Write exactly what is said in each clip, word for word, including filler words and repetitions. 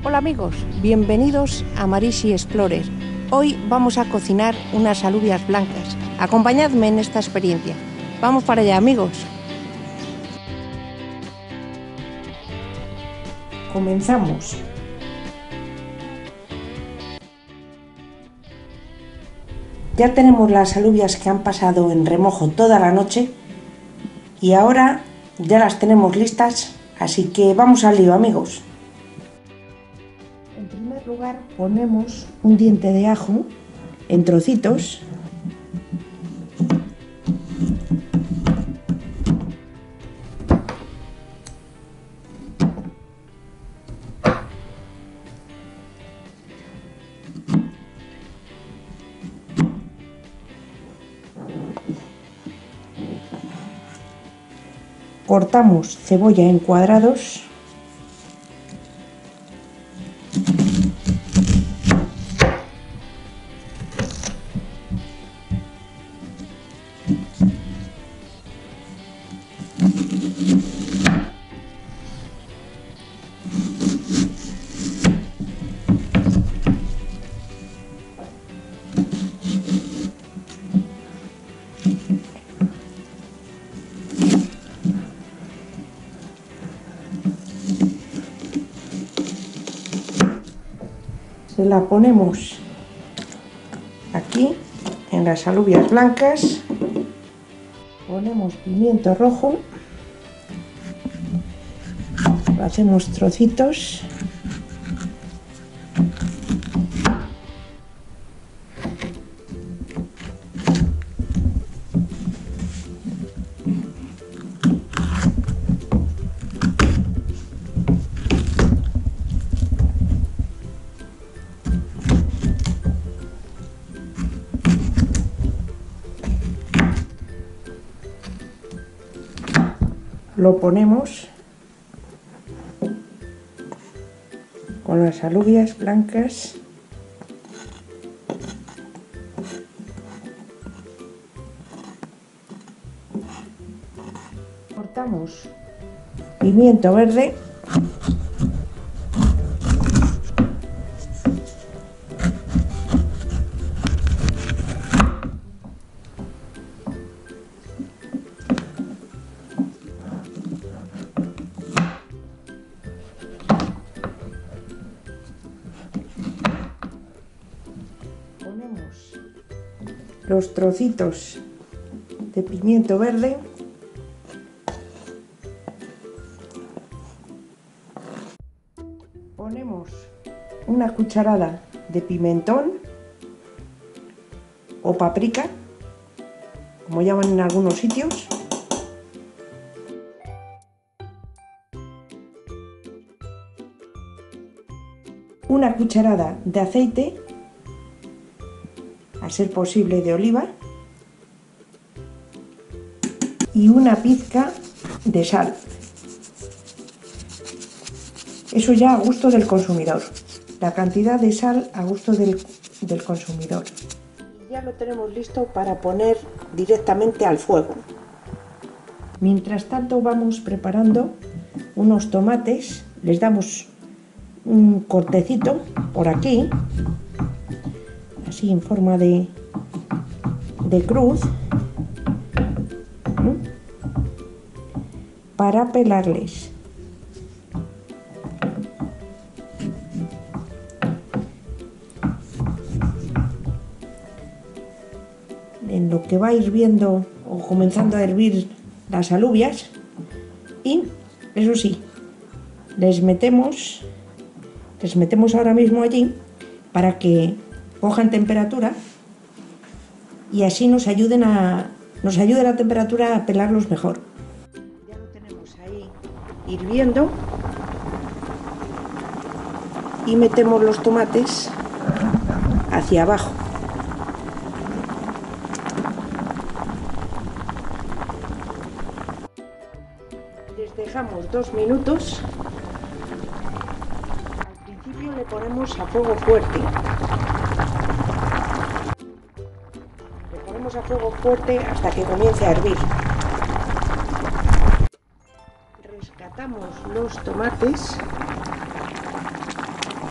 Hola amigos, bienvenidos a Marishi Explorer. Hoy vamos a cocinar unas alubias blancas. Acompañadme en esta experiencia. Vamos para allá amigos. Comenzamos. Ya tenemos las alubias que han pasado en remojo toda la noche y ahora ya las tenemos listas, así que vamos al lío amigos. En primer lugar ponemos un diente de ajo en trocitos. Cortamos cebolla en cuadrados. Se la ponemos aquí en las alubias blancas, ponemos pimiento rojo, lo hacemos trocitos, lo ponemos con las alubias blancas, cortamos pimiento verde, los trocitos de pimiento verde, ponemos una cucharada de pimentón o paprika, como llaman en algunos sitios, una cucharada de aceite, a ser posible de oliva, y una pizca de sal. Eso ya a gusto del consumidor, la cantidad de sal a gusto del, del consumidor. Ya lo tenemos listo para poner directamente al fuego. Mientras tanto vamos preparando unos tomates, les damos un cortecito por aquí, así en forma de, de cruz, ¿no?, para pelarles. En lo que va hirviendo o comenzando a hervir las alubias, y eso sí, les metemos, les metemos ahora mismo allí para que cojan temperatura y así nos ayuden a nos ayude la temperatura a pelarlos mejor. Ya lo tenemos ahí hirviendo y metemos los tomates hacia abajo. Les dejamos dos minutos. Al principio le ponemos a fuego fuerte. A fuego fuerte hasta que comience a hervir. Rescatamos los tomates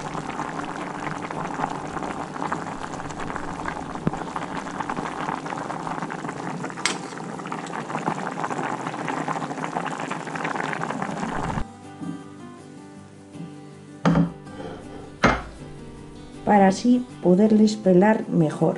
para así poderles pelar mejor.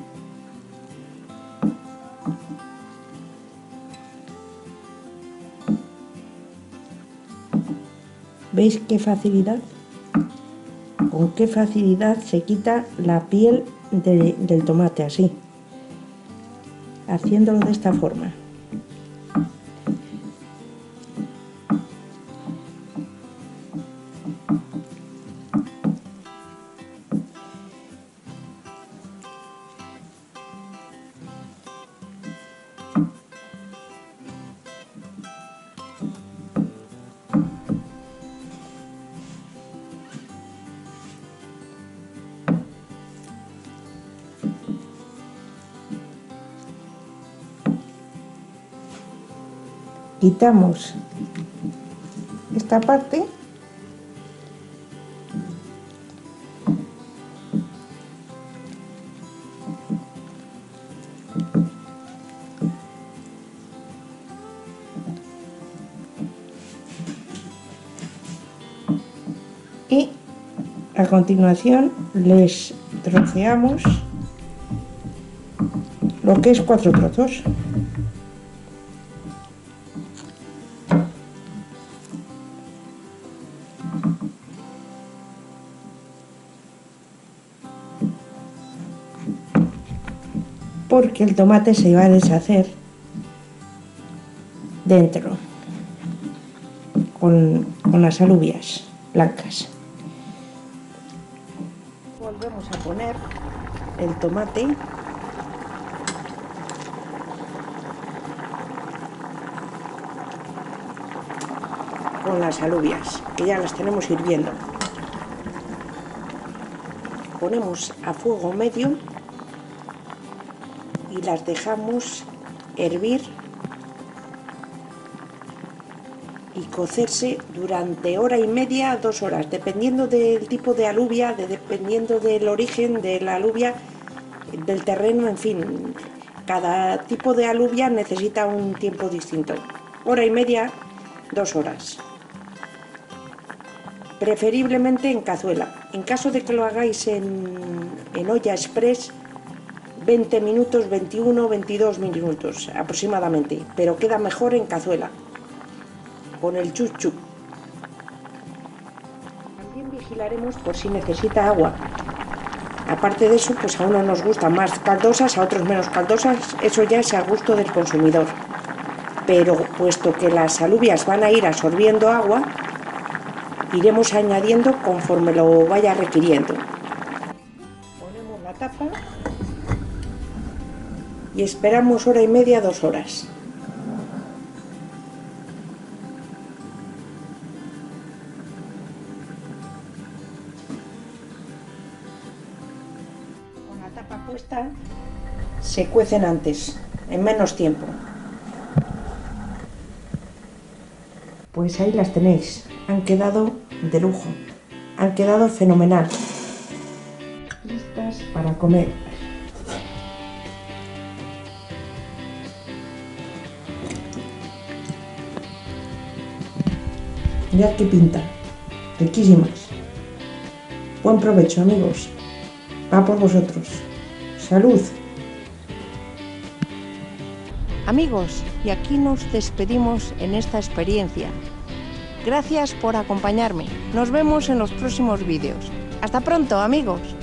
¿Veis qué facilidad? Con qué facilidad se quita la piel de, del tomate así, haciéndolo de esta forma. Quitamos esta parte y a continuación les troceamos lo que es cuatro trozos. Porque el tomate se va a deshacer dentro con, con las alubias blancas. Volvemos a poner el tomate con las alubias, que ya las tenemos hirviendo. Ponemos a fuego medio y las dejamos hervir y cocerse durante hora y media a dos horas, dependiendo del tipo de alubia, de, dependiendo del origen de la alubia, del terreno, en fin. Cada tipo de alubia necesita un tiempo distinto. Hora y media, dos horas. Preferiblemente en cazuela. En caso de que lo hagáis en, en olla express, veinte minutos, veintiuno, veintidós minutos aproximadamente, pero queda mejor en cazuela, con el chup chup. También vigilaremos por si necesita agua. Aparte de eso, pues a unos nos gustan más caldosas, a otros menos caldosas, eso ya es a gusto del consumidor. Pero puesto que las alubias van a ir absorbiendo agua, iremos añadiendo conforme lo vaya requiriendo. Ponemos la tapa y esperamos hora y media, dos horas. Con la tapa puesta se cuecen antes, en menos tiempo. Pues ahí las tenéis, han quedado de lujo, han quedado fenomenal, listas para comer. Mirad qué pinta, riquísimas. Buen provecho, amigos. Va por vosotros. ¡Salud! Amigos, y aquí nos despedimos en esta experiencia. Gracias por acompañarme. Nos vemos en los próximos vídeos. ¡Hasta pronto, amigos!